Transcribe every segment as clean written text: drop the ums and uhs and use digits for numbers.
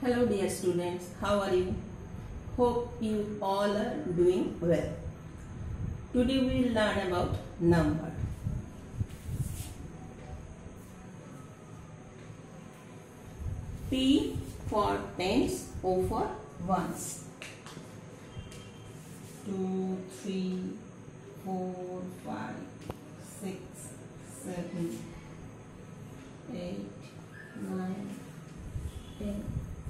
Hello dear students, how are you? Hope you all are doing well. Today we will learn about number. P for tens, O for ones. 2, 3, 4, 5, 6, 7, 8, 9, 10.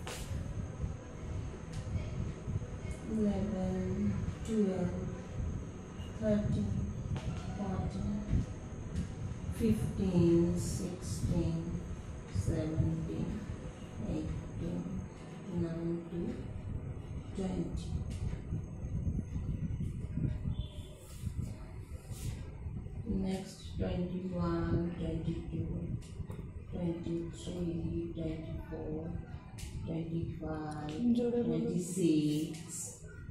11, 12, 13, 14, 15, 16, 17, 18, 19, 20. Next 21, 22, 23, 24, 25, 26,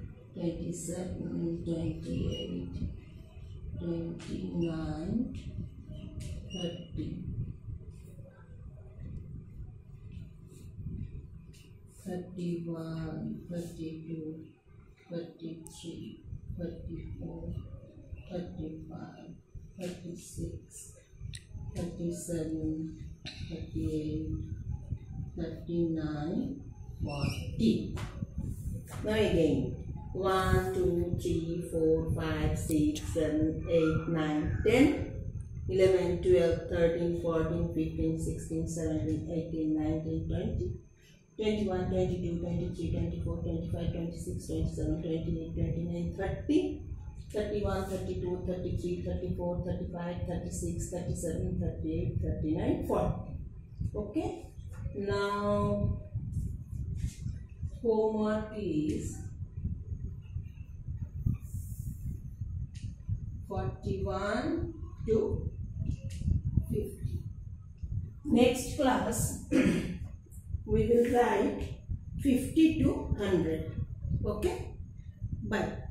27, 28, 29, 30, 31, 32, 33, 34, 35, 36, 37, 38, 39, 40. Now again. 1, 2, 3, 4, 5, 6, 7, 8, 9, 10, 11, 12, 13, 14, 15, 16, 17, 18, 19, 20, 21, 22, 23, 24, 25, 26, 27, 28, 29, 30, 31, 32, 33, 34, 35, 36, 37, 38, 39, 40. Okay. Now, homework is 41 to 50. Next class, we will write 50 to 100. Okay? Bye.